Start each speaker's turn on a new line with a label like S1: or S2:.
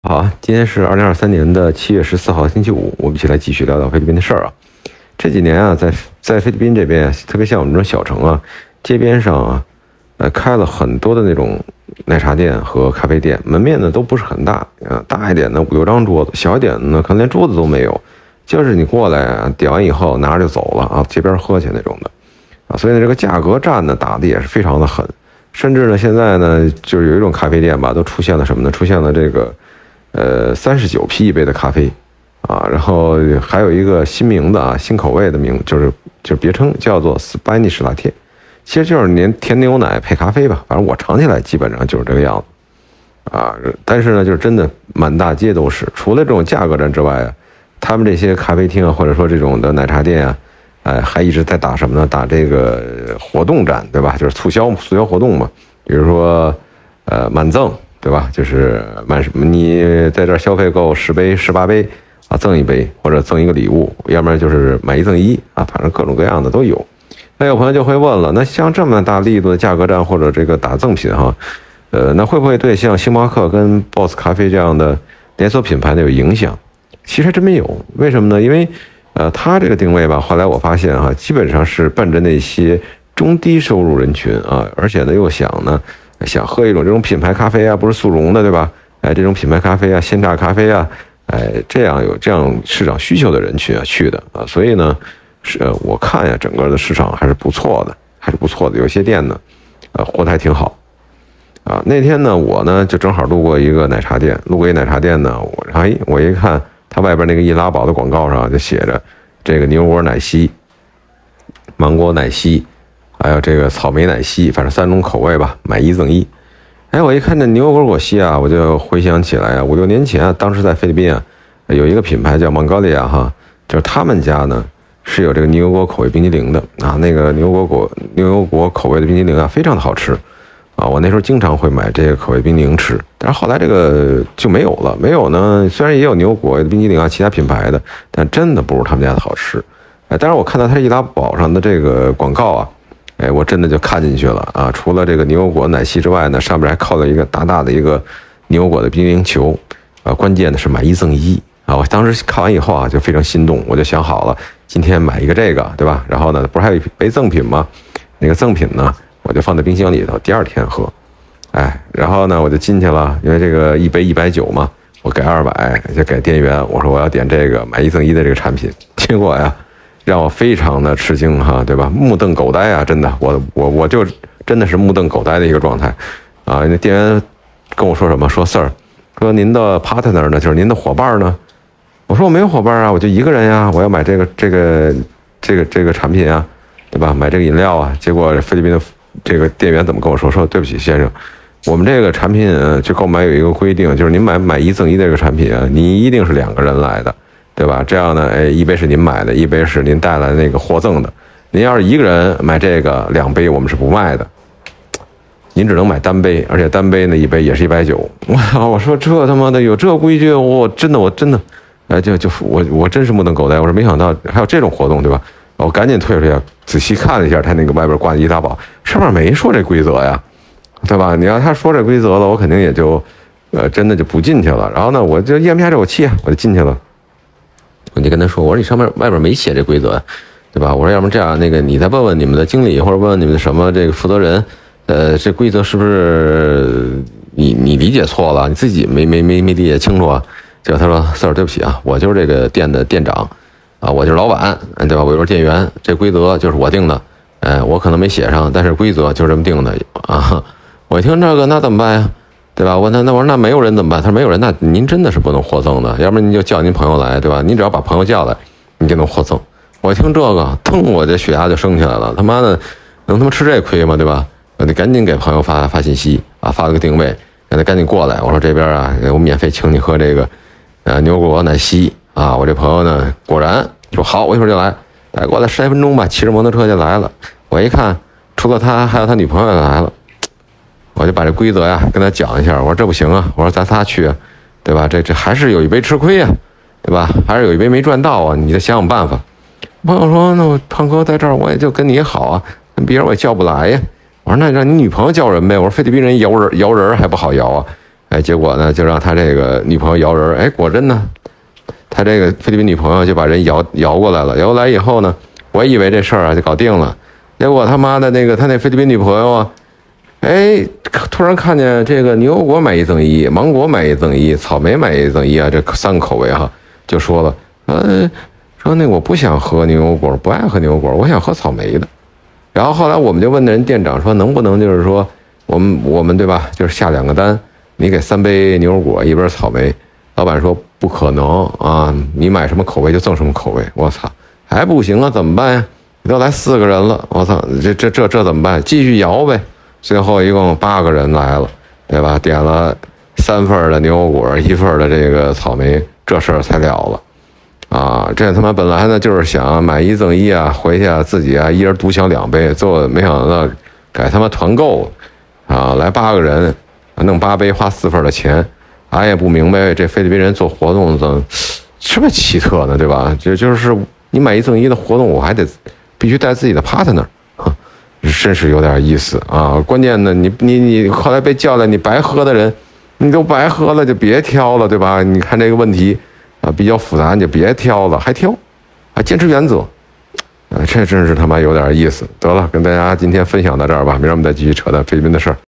S1: 好，今天是2023年的7月14号，星期五，我们一起来继续聊聊菲律宾的事儿啊。这几年啊，在菲律宾这边，特别像我们这种小城啊，街边上啊，开了很多的那种奶茶店和咖啡店，门面呢都不是很大啊，大一点的5、6张桌子，小一点的呢可能连桌子都没有，就是你过来啊，点完以后拿着就走了啊，街边喝去那种的啊，所以呢这个价格战呢打的也是非常的狠，甚至呢现在呢就是有一种咖啡店吧，都出现了什么呢？出现了这个39P一杯的咖啡啊，然后还有一个新名的啊，新口味的就是别称叫做 Spanish Latte， 其实就是甜牛奶配咖啡吧，反正我尝起来基本上就是这个样子啊。但是呢，就是真的满大街都是，除了这种价格战之外啊，他们这些咖啡厅啊，或者说这种的奶茶店啊，还一直在打什么呢？打这个活动战，对吧？就是促销活动嘛，比如说满赠。对吧？就是你在这儿消费够10杯、18杯啊，赠一杯或者赠一个礼物，要不然就是买1赠1啊，反正各种各样的都有。那有朋友就会问了，那像这么大力度的价格战或者这个打赠品哈，那会不会对像星巴克跟 Boss 咖啡这样的连锁品牌呢有影响？其实还真没有，为什么呢？因为它这个定位吧，后来我发现哈，基本上是奔着那些中低收入人群啊，而且呢又想喝一种这种品牌咖啡啊，不是速溶的，对吧？这种品牌咖啡啊，鲜榨咖啡啊，这样有这样市场需求的人群啊去的啊，所以呢，我看呀，整个的市场还是不错的，有些店呢，活得还挺好啊。那天呢，我呢就正好路过一奶茶店呢，我一看它外边那个易拉宝的广告上就写着这个牛果奶昔、芒果奶昔。还有这个草莓奶昔，反正3种口味吧，买1赠1。我一看这牛油果昔啊，我就回想起来啊，5、6年前啊，当时在菲律宾啊，有一个品牌叫蒙高利亚哈，就是他们家呢是有这个牛油果口味冰激凌的啊，那个牛油果口味的冰激凌啊，非常的好吃啊，我那时候经常会买这个口味冰激凌吃，但是后来这个就没有了，没有呢，虽然也有牛油果的冰激凌啊，其他品牌的，但真的不如他们家的好吃。当然我看到它易拉宝上的这个广告啊。我真的就看进去了啊！除了这个牛油果奶昔之外呢，上面还靠了一个大的一个牛油果的冰激凌球，关键的是买1赠1啊！我当时看完以后啊，就非常心动，我就想好了，今天买一个这个，对吧？然后呢，不是还有一杯赠品吗？那个赠品呢，我就放在冰箱里头，第2天喝。然后呢，我就进去了，因为这个一杯190嘛，我给200，就给店员，我说我要点这个买1赠1的这个产品，结果呀。让我非常的吃惊哈，对吧？目瞪口呆啊，真的，我就真的是目瞪口呆的一个状态啊！那店员跟我说什么？说 Sir， 说您的 partner 呢，就是您的伙伴呢？我说我没有伙伴啊，我就一个人呀，我要买这个产品啊，对吧？买这个饮料啊。结果菲律宾的这个店员怎么跟我说？说对不起先生，我们这个产品就购买有一个规定，就是您买1赠1的这个产品啊，你一定是2个人来的。对吧？这样呢，一杯是您买的，一杯是您带来的那个获赠的。您要是一个人买这个2杯，我们是不卖的，您只能买单杯，而且单杯呢1杯也是190。我说这他妈的有这规矩，我真的，我真是目瞪口呆。我说没想到还有这种活动，对吧？我赶紧退出去，仔细看了一下他那个外边挂的易拉宝，上面没说这规则呀，对吧？你要他说这规则了，我肯定也就真的就不进去了。然后呢，我就咽不下这口气啊，我就进去了。我就跟他说，我说你上面外边没写这规则，对吧？我说要不这样，那个你再问问你们的经理或者问问你们的什么这个负责人，这规则是不是你理解错了？你自己没理解清楚啊？结果他说 Sir 对不起啊，我就是这个店的店长啊，我就是老板，对吧？我就是店员，这规则就是我定的，我可能没写上，但是规则就是这么定的啊。我一听这个，那怎么办呀？对吧？我说那没有人怎么办？他说没有人，那您真的是不能获赠的，要不然您就叫您朋友来，对吧？您只要把朋友叫来，你就能获赠。我一听这个，腾，我这血压就升起来了。他妈的，能他妈吃这亏吗？对吧？我得赶紧给朋友发信息啊，发了个定位，让他赶紧过来。我说这边啊，我免费请你喝这个牛油果奶昔啊。我这朋友呢，果然说好，我一会儿就来。过来10来分钟吧，骑着摩托车就来了。我一看，除了他，还有他女朋友也来了。我就把这规则呀跟他讲一下，我说这不行啊，我说咱仨去，对吧？这还是有一杯吃亏啊，对吧？还是有一杯没赚到啊，你得想想办法。朋友说，那我胖哥在这儿，我也就跟你好啊，跟别人我也叫不来呀。我说那让你女朋友叫人呗。我说菲律宾人摇人还不好摇啊， 哎，结果呢就让他这个女朋友摇人，哎，果真呢，他这个菲律宾女朋友就把人摇过来了，摇过来以后呢，我以为这事儿啊就搞定了，结果他妈的他那菲律宾女朋友啊，哎，突然看见这个牛油果买1赠1，芒果买1赠1，草莓买1赠1啊，这3个口味哈，就说了，说那我不想喝牛油果，不爱喝牛油果，我想喝草莓的。然后后来我们就问那人店长说，能不能就是说我们对吧，就是下2个单，你给3杯牛油果，1杯草莓。老板说不可能啊，你买什么口味就赠什么口味。我操，还不行啊，怎么办呀？你都来4个人了，我操，这怎么办？继续摇呗。最后一共8个人来了，对吧？点了3份的牛油果，1份的这个草莓，这事儿才了了。啊，这他妈本来呢就是想买1赠1啊，回去啊自己啊1人独享2杯，最后没想到改他妈团购啊，来8个人，弄8杯花4份的钱，俺也不明白这菲律宾人做活动怎么这么奇特呢，对吧？就是你买1赠1的活动，我还得必须带自己的 partner， 真是有点意思啊！关键呢，你后来被叫来，你白喝的人，你都白喝了就别挑了，对吧？你看这个问题。比较复杂，你就别挑了，还挑，还坚持原则，这真是他妈有点意思。得了，跟大家今天分享到这儿吧，明儿我们再继续扯淡菲律宾的事儿。